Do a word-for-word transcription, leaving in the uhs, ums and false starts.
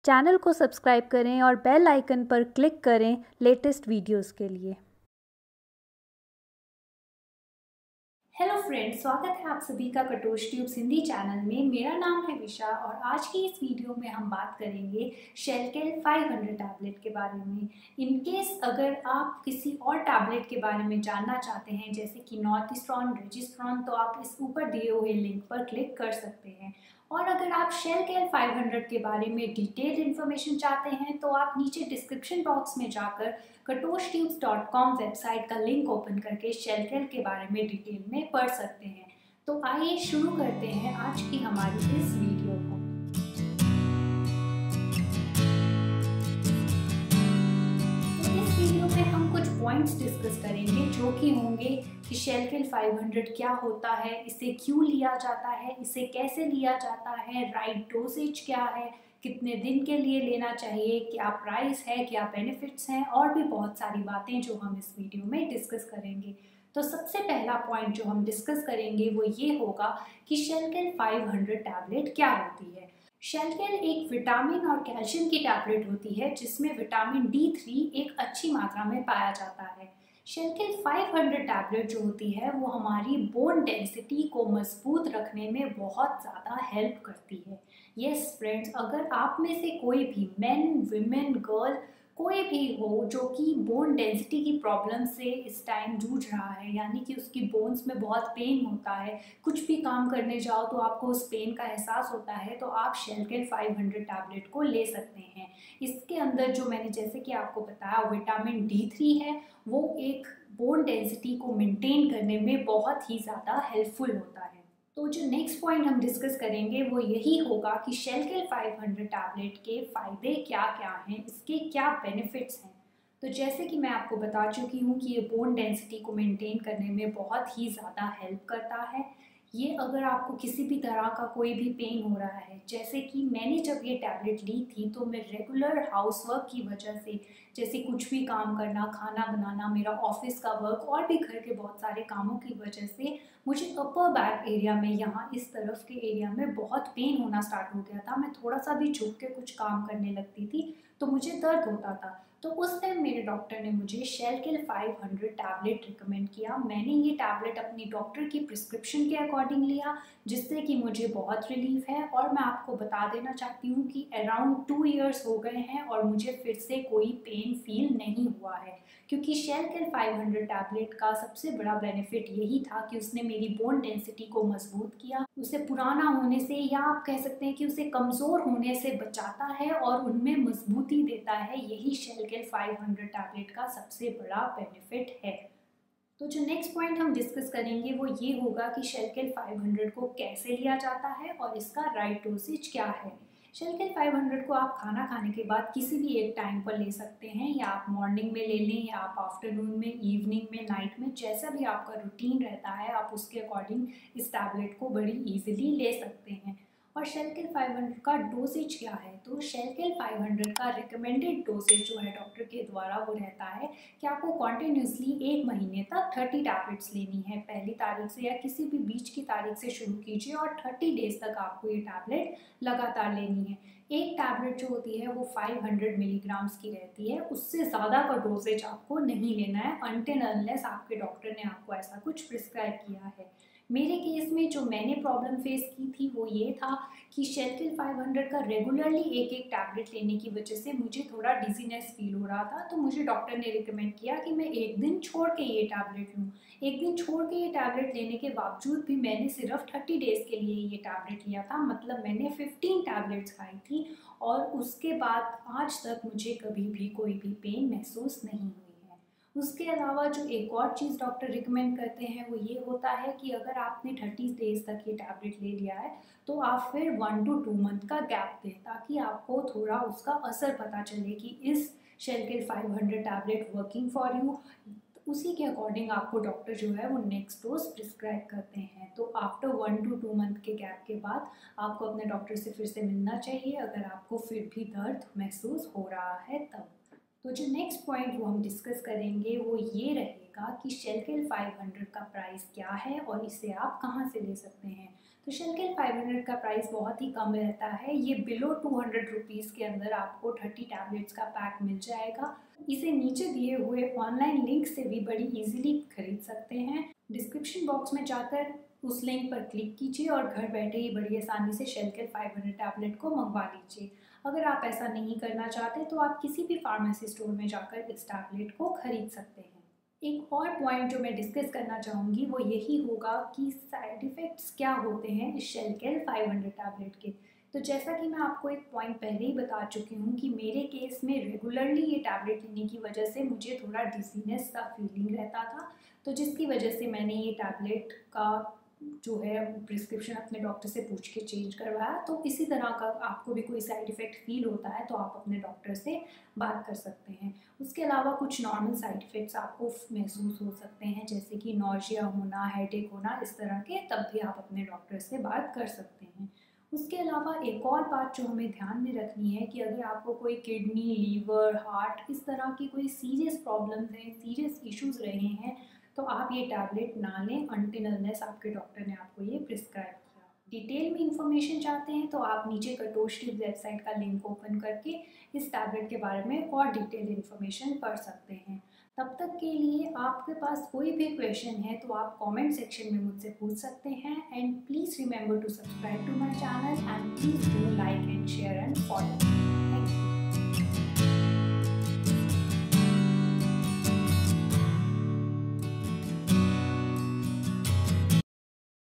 Channel को subscribe करें और बेल आइकन पर क्लिक करें लेटेस्ट वीडियोस के लिए। हेलो फ्रेंड्स, स्वागत है आप सभी का कटोश ट्यूब्स हिंदी चैनल में। मेरा नाम है विशा और आज की इस वीडियो में हम बात करेंगे शेलकेल फाइव हंड्रेड टैबलेट के बारे में। इन केस अगर आप किसी और टैबलेट के बारे में जानना चाहते हैं जैसे कि नॉर्थिस्ट्रॉन, रेजिस्ट्रॉन, तो आप इस ऊपर दिए हुए लिंक पर क्लिक कर सकते हैं। और अगर आप शेलकेल फाइव हंड्रेड के बारे में डिटेल्ड इन्फॉर्मेशन चाहते हैं तो आप नीचे डिस्क्रिप्शन बॉक्स में जाकर कटोश ट्यूब्स डॉट कॉम वेबसाइट का लिंक ओपन करके शेलकेल के बारे में डिटेल में पढ़ सकते हैं। तो आइए शुरू करते हैं आज की हमारी इस वीडियो को। तो इस वीडियो में हम कुछ पॉइंट्स डिस्कस करेंगे जो कि होंगे कि शेलकेल फाइव हंड्रेड क्या होता है, इसे क्यों लिया जाता है, इसे कैसे लिया जाता है, राइट डोसेज क्या है, कितने दिन के लिए लेना चाहिए, क्या प्राइस है, क्या बेनिफिट्स हैं, और भी बहुत सारी बातें जो हम इस वीडियो में डिस्कस करेंगे। तो सबसे पहला पॉइंट जो हम डिस्कस करेंगे वो ये होगा कि शेलकेल फाइव हंड्रेड टैबलेट क्या होती है। शेलकेल एक विटामिन और कैल्शियम की टैबलेट होती है जिसमें विटामिन डी थ्री एक अच्छी मात्रा में पाया जाता है। शेलकेल फाइव हंड्रेड टैबलेट जो होती है वो हमारी बोन डेंसिटी को मजबूत रखने में बहुत ज़्यादा हेल्प करती है। यस फ्रेंड्स, अगर आप में से कोई भी मेन, विमेन, गर्ल कोई भी हो जो कि बोन डेंसिटी की प्रॉब्लम से इस टाइम जूझ रहा है, यानी कि उसकी बोन्स में बहुत पेन होता है, कुछ भी काम करने जाओ तो आपको उस पेन का एहसास होता है, तो आप शेलकेल फाइव हंड्रेड टैबलेट को ले सकते हैं। इसके अंदर जो मैंने जैसे कि आपको बताया विटामिन डी थ्री है, वो एक बोन डेंसिटी को मेंटेन करने में बहुत ही ज़्यादा हेल्पफुल होता है। तो जो नेक्स्ट पॉइंट हम डिस्कस करेंगे वो यही होगा कि शेलकेल फाइव हंड्रेड टैबलेट के फ़ायदे क्या क्या हैं, इसके क्या बेनिफिट्स हैं। तो जैसे कि मैं आपको बता चुकी हूँ कि ये बोन डेंसिटी को मेंटेन करने में बहुत ही ज़्यादा हेल्प करता है। ये अगर आपको किसी भी तरह का कोई भी पेन हो रहा है, जैसे कि मैंने जब ये टैबलेट ली थी तो मैं रेगुलर हाउसवर्क की वजह से, जैसे कुछ भी काम करना, खाना बनाना, मेरा ऑफिस का वर्क और भी घर के बहुत सारे कामों की वजह से मुझे अपर बैक एरिया में, यहाँ इस तरफ के एरिया में बहुत पेन होना स्टार्ट हो गया था। मैं थोड़ा सा भी झुक के कुछ काम करने लगती थी तो मुझे दर्द होता था। तो उस टाइम मेरे डॉक्टर ने मुझे Shelcal five hundred tablet recommend किया। मैंने ये टैबलेट अपनी डॉक्टर की प्रिस्क्रिप्शन के अकॉर्डिंग लिया, जिससे कि मुझे बहुत रिलीफ है। और मैं आपको बता देना चाहती हूँ कि अराउंड टू इयर्स हो गए हैं और मुझे फिर से कोई पेन फील नहीं हुआ है, क्योंकि शेलकेल फाइव हंड्रेड टैबलेट का सबसे बड़ा बेनिफिट यही था कि उसने मेरी बोन डेंसिटी को मजबूत किया, उसे पुराना होने से, या आप कह सकते हैं कि उसे कमज़ोर होने से बचाता है और उनमें मजबूती देता है। यही शेलकेल फाइव हंड्रेड टैबलेट का सबसे बड़ा बेनिफिट है। तो जो नेक्स्ट पॉइंट हम डिस्कस करेंगे वो ये होगा कि शेलकेल फाइव हंड्रेड को कैसे लिया जाता है और इसका राइट डोसेज क्या है। शेलकेल फाइव हंड्रेड को आप खाना खाने के बाद किसी भी एक टाइम पर ले सकते हैं, या आप मॉर्निंग में ले लें, या आप आफ्टरनून में, इवनिंग में, नाइट में, जैसा भी आपका रूटीन रहता है आप उसके अकॉर्डिंग इस टैबलेट को बड़ी ईजिली ले सकते हैं। और शेलकेल फाइव हंड्रेड का डोसेज क्या है, तो शेलकेल फाइव हंड्रेड का रिकमेंडेड डोसेज जो है डॉक्टर के द्वारा वो रहता है कि आपको कॉन्टिन्यूसली एक महीने तक थर्टी टैबलेट्स लेनी है। पहली तारीख से या किसी भी बीच की तारीख से शुरू कीजिए और थर्टी डेज तक आपको ये टैबलेट लगातार लेनी है। एक टैबलेट जो होती है वो फाइव हंड्रेड मिलीग्राम्स की रहती है, उससे ज़्यादा का डोसेज आपको नहीं लेना है अनटिल अनलेस आपके डॉक्टर ने आपको ऐसा कुछ प्रिस्क्राइब किया है। मेरे केस में जो मैंने प्रॉब्लम फेस की थी वो ये था कि शेलकेल फाइव हंड्रेड का रेगुलरली एक एक टैबलेट लेने की वजह से मुझे थोड़ा डिजीनेस फील हो रहा था। तो मुझे डॉक्टर ने रिकमेंड किया कि मैं एक दिन छोड़ के ये टैबलेट लूँ। एक दिन छोड़ के ये टैबलेट लेने के बावजूद भी मैंने सिर्फ थर्टी डेज़ के लिए ये टैबलेट लिया था, मतलब मैंने फिफ्टीन टैबलेट्स खाई थी और उसके बाद आज तक मुझे कभी भी कोई भी पेन महसूस नहीं हुई। उसके अलावा जो एक और चीज़ डॉक्टर रिकमेंड करते हैं वो ये होता है कि अगर आपने थर्टी डेज तक ये टैबलेट ले लिया है तो आप फिर वन टू टू मंथ का गैप दें, ताकि आपको थोड़ा उसका असर पता चले कि इस Shelcal five hundred tablet working for you. उसी के अकॉर्डिंग आपको डॉक्टर जो है वो नेक्स्ट डोज प्रिस्क्राइब करते हैं। तो after one to two month के गैप के बाद आपको अपने डॉक्टर से फिर से मिलना चाहिए अगर आपको फिर भी दर्द महसूस हो रहा है तब। तो जो नेक्स्ट पॉइंट वो हम डिस्कस करेंगे वो ये रहेगा जाएगा कि शेल्केल फाइव हंड्रेड का प्राइस क्या है और इसे आप कहाँ से ले सकते हैं। तो शेल्केल फाइव हंड्रेड का प्राइस बहुत ही कम रहता है। ये बिलो टू हंड्रेड रुपीज़ के अंदर आपको थर्टी टैबलेट्स का पैक मिल जाएगा। इसे नीचे दिए हुए ऑनलाइन लिंक से भी बड़ी इजीली खरीद सकते हैं। डिस्क्रिप्शन बॉक्स में जाकर उस लिंक पर क्लिक कीजिए और घर बैठे ही बड़ी आसानी से शेल्केल फाइव हंड्रेड टैबलेट को मंगवा लीजिए। अगर आप ऐसा नहीं करना चाहते तो आप किसी भी फार्मेसी स्टोर में जाकर इस टैबलेट को खरीद सकते हैं। एक और पॉइंट जो मैं डिस्कस करना चाहूँगी वो यही होगा कि साइड इफ़ेक्ट्स क्या होते हैं इस शेल्केल फाइव हंड्रेड टैबलेट के। तो जैसा कि मैं आपको एक पॉइंट पहले ही बता चुकी हूँ कि मेरे केस में रेगुलरली ये टैबलेट लेने की वजह से मुझे थोड़ा डिजीनेस सा फीलिंग रहता था, तो जिसकी वजह से मैंने ये टैबलेट का जो है प्रिस्क्रिप्शन अपने डॉक्टर से पूछ के चेंज करवाया। तो इसी तरह का आपको भी कोई साइड इफ़ेक्ट फील होता है तो आप अपने डॉक्टर से बात कर सकते हैं। उसके अलावा कुछ नॉर्मल साइड इफ़ेक्ट्स आपको महसूस हो सकते हैं, जैसे कि नौजिया होना, हेडेक होना, इस तरह के, तब भी आप अपने डॉक्टर से बात कर सकते हैं। उसके अलावा एक और बात जो हमें ध्यान में रखनी है कि अगर आपको कोई किडनी, लीवर, हार्ट, इस तरह की कोई सीरियस प्रॉब्लम्स हैं, सीरियस इश्यूज़ रहे हैं, तो आप ये टैबलेट ना लें अनटिल अनलेस आपके डॉक्टर ने आपको ये प्रिस्क्राइब किया। डिटेल में इंफॉर्मेशन चाहते हैं तो आप नीचे कटोश की वेबसाइट का लिंक ओपन करके इस टैबलेट के बारे में और डिटेल इन्फॉर्मेशन पढ़ सकते हैं। तब तक के लिए आपके पास कोई भी क्वेश्चन है तो आप कमेंट सेक्शन में मुझसे पूछ सकते हैं। And please remember to subscribe to my channel and please do like and share and follow.